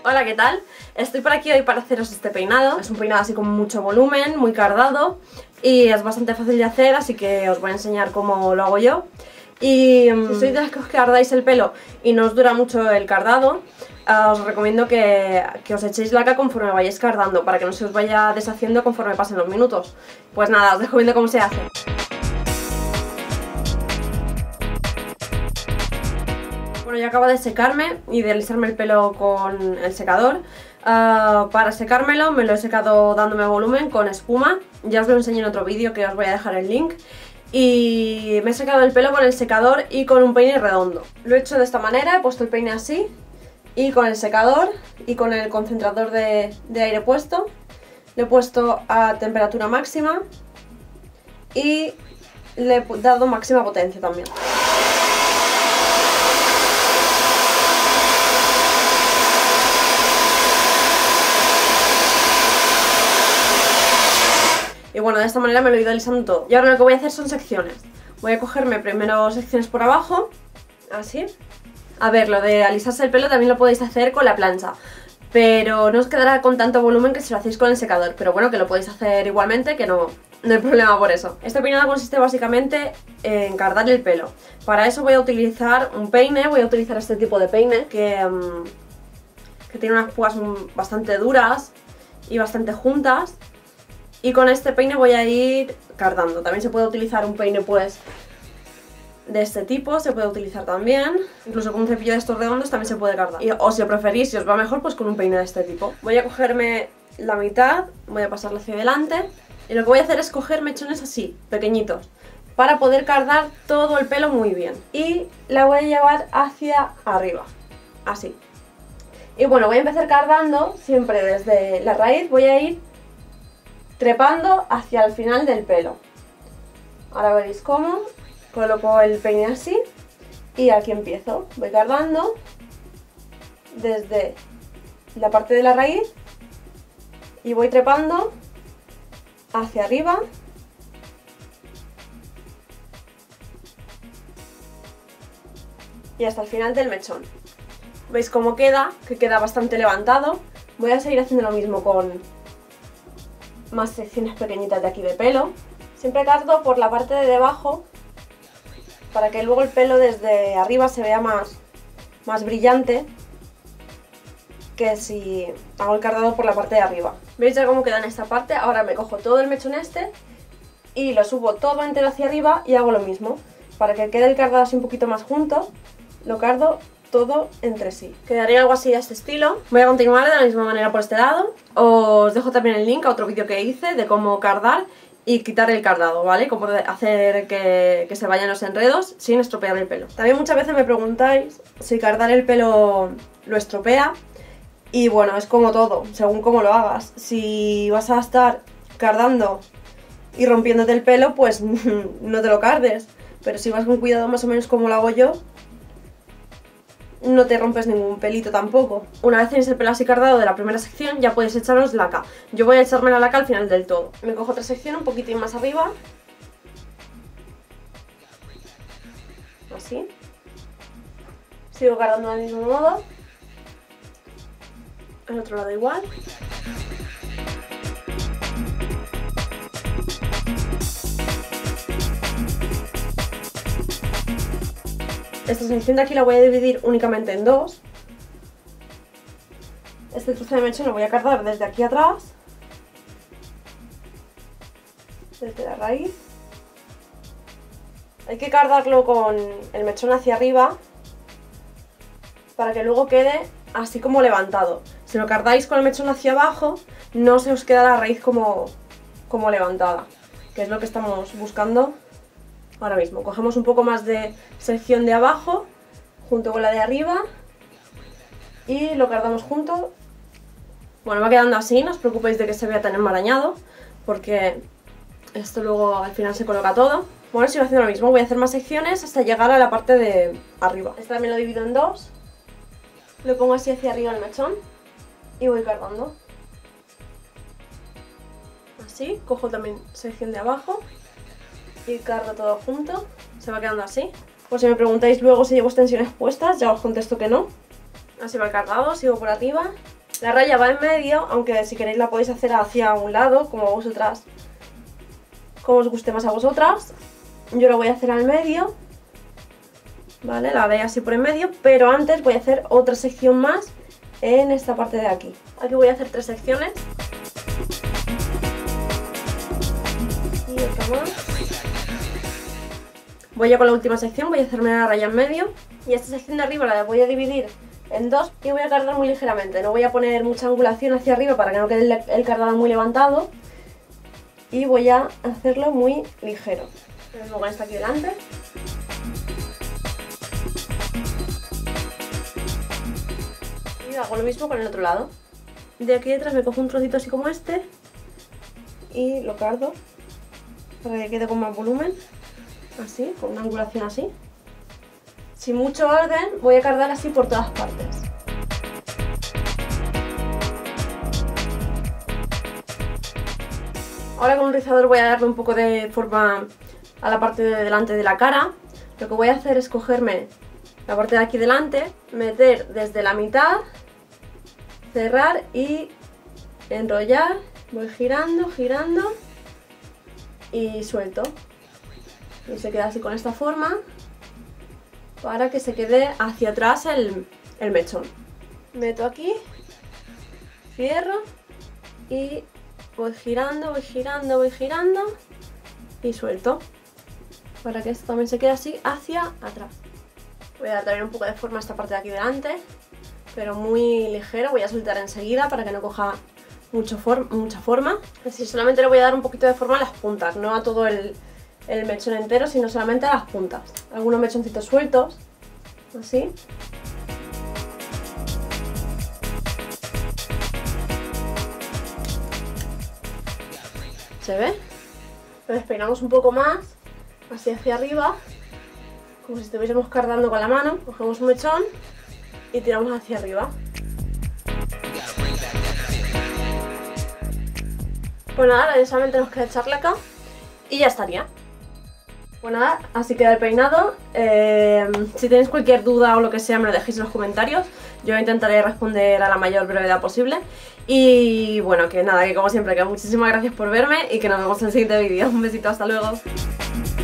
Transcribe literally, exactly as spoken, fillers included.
Hola, ¿qué tal? Estoy por aquí hoy para haceros este peinado. Es un peinado así con mucho volumen, muy cardado y es bastante fácil de hacer, así que os voy a enseñar cómo lo hago yo. Y um, si sois de las que os cardáis el pelo y no os dura mucho el cardado, uh, os recomiendo que, que os echéis laca conforme vayáis cardando, para que no se os vaya deshaciendo conforme pasen los minutos. Pues nada, os recomiendo cómo se hace. Bueno, yo acabo de secarme y de alisarme el pelo con el secador. Uh, para secármelo me lo he secado dándome volumen con espuma. Ya os lo enseñé en otro vídeo que os voy a dejar el link. Y me he secado el pelo con el secador y con un peine redondo. Lo he hecho de esta manera, he puesto el peine así y con el secador y con el concentrador de, de aire puesto. Le he puesto a temperatura máxima y le he dado máxima potencia también. Y bueno, de esta manera me lo he ido alisando todo. Y ahora lo que voy a hacer son secciones. Voy a cogerme primero secciones por abajo, así. A ver, lo de alisarse el pelo también lo podéis hacer con la plancha, pero no os quedará con tanto volumen que si lo hacéis con el secador. Pero bueno, que lo podéis hacer igualmente, que no, no hay problema por eso. Este peinado consiste básicamente en cardar el pelo. Para eso voy a utilizar un peine, voy a utilizar este tipo de peine que, um, que tiene unas púas bastante duras y bastante juntas. Y con este peine voy a ir cardando. También se puede utilizar un peine pues de este tipo, se puede utilizar también. Incluso con un cepillo de estos redondos también se puede cardar. Y, o si lo preferís, si os va mejor, pues con un peine de este tipo. Voy a cogerme la mitad, voy a pasarla hacia adelante. Y lo que voy a hacer es coger mechones así, pequeñitos, para poder cardar todo el pelo muy bien. Y la voy a llevar hacia arriba, así. Y bueno, voy a empezar cardando siempre desde la raíz, voy a ir trepando hacia el final del pelo. Ahora veréis cómo. Coloco el peine así y aquí empiezo. Voy cardando desde la parte de la raíz y voy trepando hacia arriba y hasta el final del mechón. ¿Veis cómo queda? Que queda bastante levantado. Voy a seguir haciendo lo mismo con más secciones pequeñitas de aquí de pelo. Siempre cardo por la parte de debajo para que luego el pelo desde arriba se vea más, más brillante que si hago el cardado por la parte de arriba. ¿Veis ya cómo queda en esta parte? Ahora me cojo todo el mechón este y lo subo todo entero hacia arriba y hago lo mismo. Para que quede el cardado así un poquito más junto, lo cardo todo entre sí. Quedaría algo así de este estilo. Voy a continuar de la misma manera por este lado. Os dejo también el link a otro vídeo que hice de cómo cardar y quitar el cardado, ¿vale? Cómo hacer que, que se vayan los enredos sin estropear el pelo. También muchas veces me preguntáis si cardar el pelo lo estropea. Y bueno, es como todo, según cómo lo hagas. Si vas a estar cardando y rompiéndote el pelo, pues no te lo cardes. Pero si vas con cuidado más o menos como lo hago yo, no te rompes ningún pelito tampoco. Una vez tenéis el pelo así cardado de la primera sección, ya podéis echaros laca. Yo voy a echarme la laca al final del todo. Me cojo otra sección un poquitín más arriba. Así. Sigo cardando del mismo modo. Al otro lado igual. Esta sección de aquí la voy a dividir únicamente en dos. Este trozo de mechón lo voy a cardar desde aquí atrás, desde la raíz. Hay que cardarlo con el mechón hacia arriba para que luego quede así como levantado. Si lo cardáis con el mechón hacia abajo, no se os queda la raíz como, como levantada, que es lo que estamos buscando ahora mismo. Cogemos un poco más de sección de abajo junto con la de arriba y lo cardamos junto. Bueno, va quedando así, no os preocupéis de que se vea tan enmarañado, porque esto luego al final se coloca todo. Bueno, sigo haciendo lo mismo, voy a hacer más secciones hasta llegar a la parte de arriba. Este también lo divido en dos, lo pongo así hacia arriba el mechón y voy cardando. Así, cojo también sección de abajo y cargo todo junto, se va quedando así. Por si me preguntáis luego si llevo extensiones puestas, ya os contesto que no. Así va el cargado, sigo por arriba La raya va en medio, aunque si queréis la podéis hacer hacia un lado, como a vosotras, como os guste más a vosotras. Yo lo voy a hacer al medio, ¿vale? La haré así por en medio, pero antes voy a hacer otra sección más en esta parte de aquí. Aquí voy a hacer tres secciones. Y otra más. Voy ya con la última sección, voy a hacerme la raya en medio. Y esta sección de arriba la voy a dividir en dos y voy a cardar muy ligeramente. No voy a poner mucha angulación hacia arriba para que no quede el, el cardado muy levantado. Y voy a hacerlo muy ligero. Lo mismo con esta aquí delante. Y hago lo mismo con el otro lado. De aquí detrás me cojo un trocito así como este y lo cardo para que quede con más volumen. Así, con una angulación así. Sin mucho orden, voy a cardar así por todas partes. Ahora con un rizador voy a darle un poco de forma a la parte de delante de la cara. Lo que voy a hacer es cogerme la parte de aquí delante, meter desde la mitad, cerrar y enrollar. Voy girando, girando y suelto. Y se queda así con esta forma para que se quede hacia atrás el, el mechón. Meto aquí, cierro y voy girando, voy girando, voy girando y suelto para que esto también se quede así hacia atrás. Voy a dar también un poco de forma a esta parte de aquí delante, pero muy ligero. Voy a soltar enseguida para que no coja mucho for mucha forma. Así solamente le voy a dar un poquito de forma a las puntas, no a todo el, el mechón entero, sino solamente a las puntas. Algunos mechoncitos sueltos, así. ¿Se ve? Lo despeinamos un poco más, así hacia arriba, como si estuviésemos cardando con la mano. Cogemos un mechón y tiramos hacia arriba. Pues nada, ahora solamente nos queda echarle acá y ya estaría. Pues nada, así queda el peinado. Eh, si tenéis cualquier duda o lo que sea, me lo dejéis en los comentarios. Yo intentaré responder a la mayor brevedad posible. Y bueno, que nada, que como siempre, que muchísimas gracias por verme y que nos vemos en el siguiente vídeo. Un besito, hasta luego.